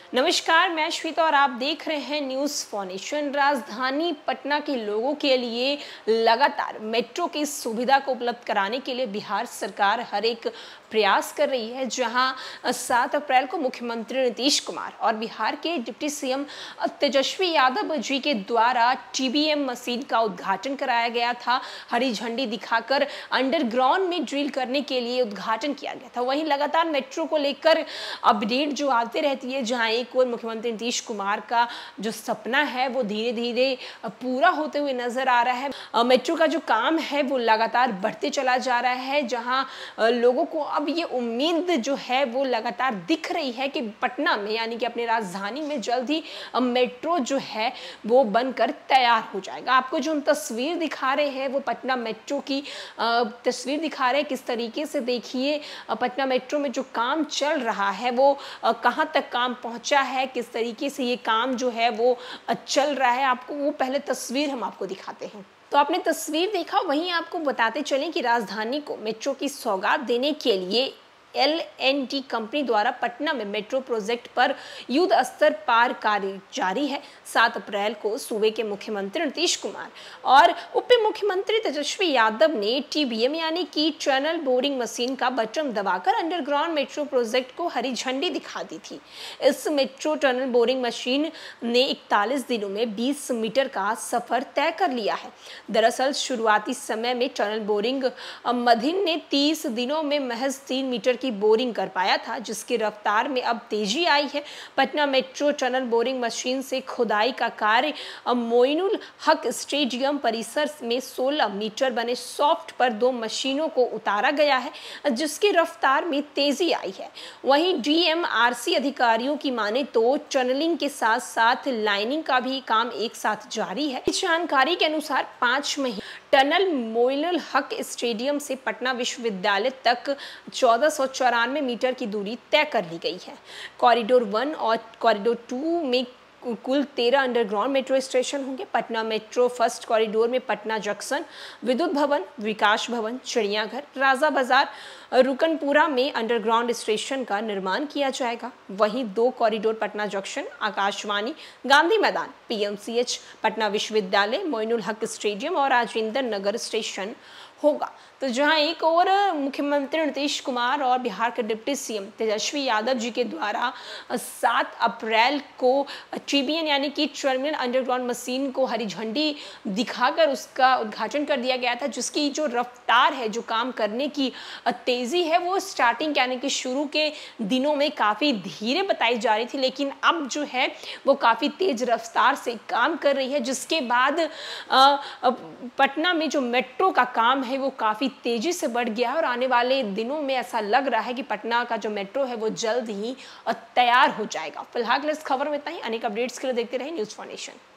नमस्कार, मैं श्वेता और आप देख रहे हैं न्यूज़ फॉनेशन। राजधानी पटना के लोगों के लिए लगातार मेट्रो की सुविधा को उपलब्ध कराने के लिए बिहार सरकार हर एक प्रयास कर रही है। जहां 7 अप्रैल को मुख्यमंत्री नीतीश कुमार और बिहार के डिप्टी सीएम तेजस्वी यादव जी के द्वारा टीबीएम मशीन का उद्घाटन कराया गया था। हरी झंडी दिखाकर अंडरग्राउंड में ड्रिल करने के लिए उद्घाटन किया गया था। वहीं लगातार मेट्रो को लेकर अपडेट जो आती रहती है, जहां एक और मुख्यमंत्री नीतीश कुमार का जो सपना है वो धीरे धीरे पूरा होते हुए नजर आ रहा है। मेट्रो का जो काम है वो लगातार बढ़ते चला जा रहा है, जहां लोगों को अब ये उम्मीद जो है वो लगातार दिख रही है कि पटना में यानी कि अपनी राजधानी में जल्द ही मेट्रो जो है वो बनकर तैयार हो जाएगा। आपको जो हम तस्वीर दिखा रहे हैं वो पटना मेट्रो की तस्वीर दिखा रहे हैं। किस तरीके से देखिए पटना मेट्रो में जो काम चल रहा है वो कहां तक काम पहुंचा है, किस तरीके से ये काम जो है वो चल रहा है, आपको वो पहले तस्वीर हम आपको दिखाते हैं। तो आपने तस्वीर देखा, वहीं आपको बताते चलें कि राजधानी को मेट्रो की सौगात देने के लिए L&T कंपनी द्वारा पटना में मेट्रो प्रोजेक्ट पर युद्ध स्तर पर कार्य जारी है। 7 अप्रैल को सूबे के मुख्यमंत्री नीतीश कुमार और उप मुख्यमंत्री तेजस्वी यादव ने टीबीएम यानी कि टनल बोरिंग मशीन का बटन दबाकर अंडरग्राउंड मेट्रो प्रोजेक्ट को हरी झंडी दिखा दी थी। इस मेट्रो टनल बोरिंग मशीन ने 41 दिनों में 20 मीटर का सफर तय कर लिया है। दरअसल शुरुआती समय में टनल बोरिंग मशीन ने 30 दिनों में महज 3 मीटर की बोरिंग कर पाया था, जिसकी रफ्तार में अब तेजी आई है। Patna metro tunnel boring machine से खुदाई का कार्य मोइनुल हक स्टेडियम परिसर में 16 मीटर बने सॉफ्ट पर 2 मशीनों को उतारा गया है, जिसकी रफ्तार में तेजी आई है। वहीं डीएमआरसी अधिकारियों की माने तो टनलिंग के साथ साथ लाइनिंग का भी काम एक साथ जारी है। इस जानकारी के अनुसार 5 महीने टनल मोइनुल हक स्टेडियम से पटना विश्वविद्यालय तक 1494 मीटर की दूरी तय कर ली गई है। कॉरिडोर 1 और कॉरिडोर 2 में कुल 13 अंडरग्राउंड मेट्रो स्टेशन होंगे। पटना मेट्रो फर्स्ट कॉरिडोर में पटना जंक्शन, विद्युत भवन, विकास भवन, चिड़ियाघर, राजा बाजार, रुकनपुरा में अंडरग्राउंड स्टेशन का निर्माण किया जाएगा। वहीं 2 corridor Patna junction, Akashvani, Gandhi Maidan, PMCH, Patna विश्वविद्यालय, मोइनुल हक स्टेडियम और राजेंद्र नगर स्टेशन होगा। तो जहां एक और मुख्यमंत्री नीतीश कुमार और बिहार के डिप्टी सीएम तेजस्वी यादव जी के द्वारा 7 अप्रैल को टीबीएम यानी कि टर्मिनल अंडरग्राउंड मशीन को हरी झंडी दिखाकर उसका उद्घाटन कर दिया गया था, जिसकी जो रफ्तार है, जो काम करने की तेजी है वो स्टार्टिंग यानी कि शुरू के दिनों में काफ़ी धीरे बताई जा रही थी, लेकिन अब जो है वो काफ़ी तेज रफ्तार से काम कर रही है, जिसके बाद पटना में जो मेट्रो का काम है वो काफ़ी तेजी से बढ़ गया है और आने वाले दिनों में ऐसा लग रहा है कि पटना का जो मेट्रो है वो जल्द ही तैयार हो जाएगा। फिलहाल इस खबर में इतना ही। अनेक अपडेट्स के लिए देखते रहे न्यूज़ फॉनेशन।